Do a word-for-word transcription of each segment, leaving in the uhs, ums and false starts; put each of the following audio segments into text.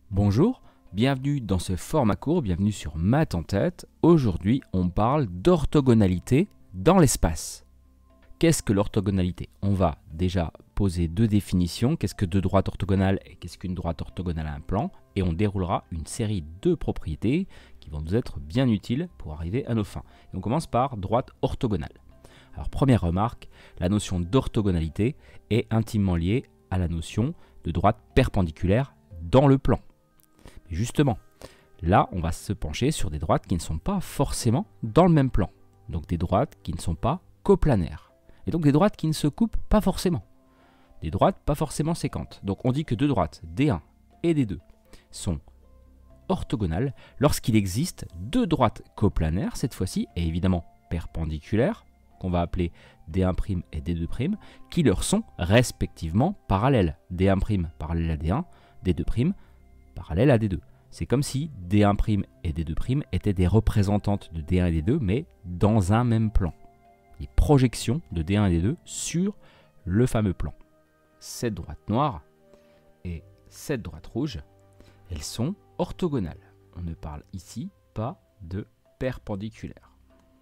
Bonjour, bienvenue dans ce format court, bienvenue sur Maths en tête. Aujourd'hui, on parle d'orthogonalité dans l'espace. Qu'est-ce que l'orthogonalité? On va déjà poser deux définitions. Qu'est-ce que deux droites orthogonales et qu'est-ce qu'une droite orthogonale à un plan? Et on déroulera une série de propriétés qui vont nous être bien utiles pour arriver à nos fins. Et on commence par droite orthogonale. Alors première remarque, la notion d'orthogonalité est intimement liée à la notion de droite perpendiculaire dans le plan. Justement, là, on va se pencher sur des droites qui ne sont pas forcément dans le même plan. Donc des droites qui ne sont pas coplanaires. Et donc des droites qui ne se coupent pas forcément. Des droites pas forcément séquentes. Donc on dit que deux droites, D un et D deux, sont orthogonales lorsqu'il existe deux droites coplanaires, cette fois-ci, et évidemment perpendiculaires, qu'on va appeler D un' et D deux', qui leur sont respectivement parallèles. D un' parallèle à D un, D deux' parallèle à D deux. C'est comme si D un' et D deux' étaient des représentantes de D un et D deux, mais dans un même plan. Les projections de D un et D deux sur le fameux plan. Cette droite noire et cette droite rouge, elles sont orthogonales. On ne parle ici pas de perpendiculaires.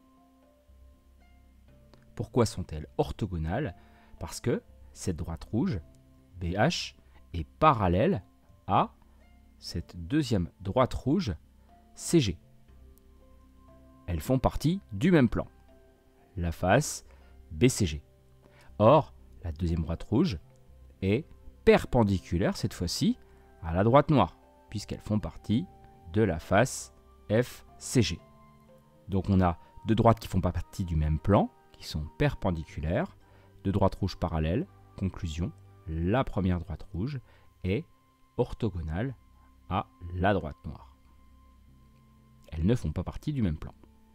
Pourquoi sont-elles orthogonales? Parce que cette droite rouge, B H, est parallèle à cette deuxième droite rouge, C G. Elles font partie du même plan, la face B C G. Or, la deuxième droite rouge est perpendiculaire, cette fois-ci, à la droite noire, puisqu'elles font partie de la face F C G. Donc on a deux droites qui font pas partie du même plan, qui sont perpendiculaires, deux droites rouges parallèles. Conclusion, la première droite rouge est orthogonale à la droite noire. Elles ne font pas partie du même plan.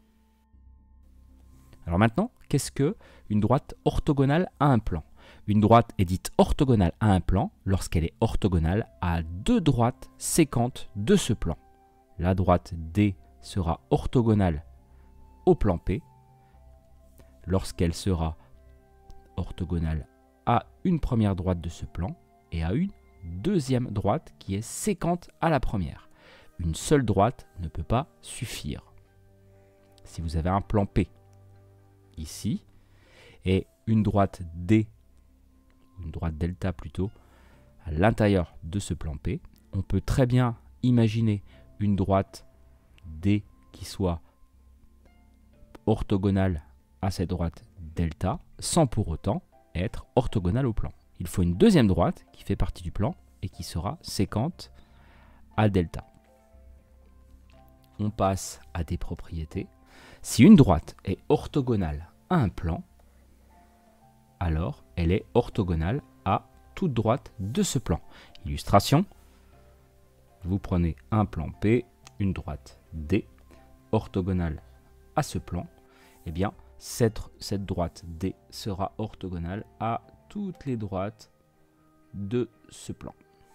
Alors maintenant, qu'est-ce que une droite orthogonale à un plan? Une droite est dite orthogonale à un plan lorsqu'elle est orthogonale à deux droites séquentes de ce plan. La droite D sera orthogonale au plan P lorsqu'elle sera orthogonale à une première droite de ce plan et à une deuxième droite qui est séquente à la première. Une seule droite ne peut pas suffire. Si vous avez un plan P ici et une droite D, une droite delta plutôt, à l'intérieur de ce plan P, on peut très bien imaginer une droite D qui soit orthogonale à cette droite delta sans pour autant être orthogonale au plan. Il faut une deuxième droite qui fait partie du plan et qui sera séquente à delta. On passe à des propriétés. Si une droite est orthogonale à un plan, alors elle est orthogonale à toute droite de ce plan. Illustration, vous prenez un plan P, une droite D, orthogonale à ce plan, et bien cette, cette droite D sera orthogonale à toutes les droites de ce plan.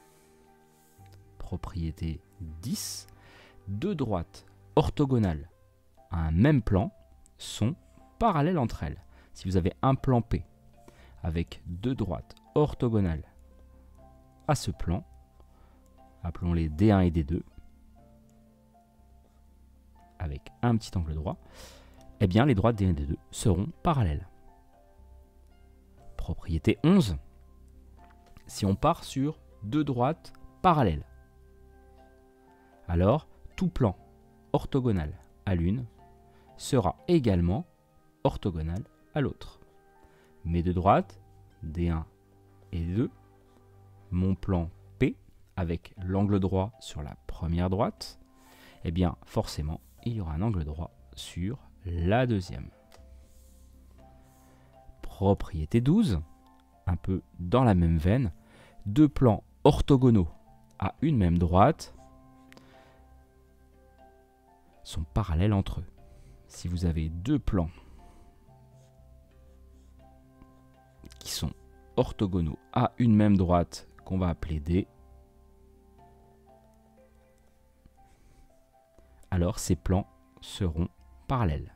Propriété dix. Deux droites orthogonales à un même plan sont parallèles entre elles. Si vous avez un plan P avec deux droites orthogonales à ce plan, appelons-les D un et D deux, avec un petit angle droit, eh bien les droites D un et D deux seront parallèles. Propriété onze. Si on part sur deux droites parallèles, alors tout plan orthogonal à l'une sera également orthogonal à l'autre. Mes deux droites, D un et D deux, mon plan P avec l'angle droit sur la première droite, eh bien forcément il y aura un angle droit sur la deuxième. Propriété douze, un peu dans la même veine, deux plans orthogonaux à une même droite sont parallèles entre eux. Si vous avez deux plans qui sont orthogonaux à une même droite qu'on va appeler D, alors ces plans seront parallèles.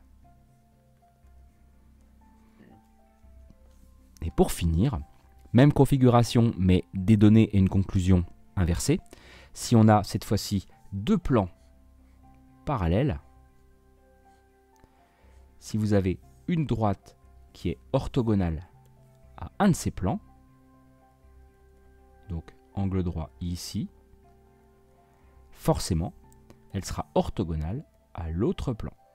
Et pour finir, même configuration, mais des données et une conclusion inversée. Si on a cette fois-ci deux plans parallèles, si vous avez une droite qui est orthogonale à un de ces plans, donc angle droit ici, forcément, elle sera orthogonale à l'autre plan.